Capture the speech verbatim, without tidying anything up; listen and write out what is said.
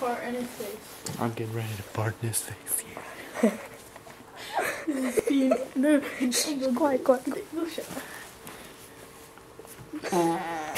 fart in his face. I'm getting ready to fart in his face. Yeah. No, quiet, quiet. go shut up.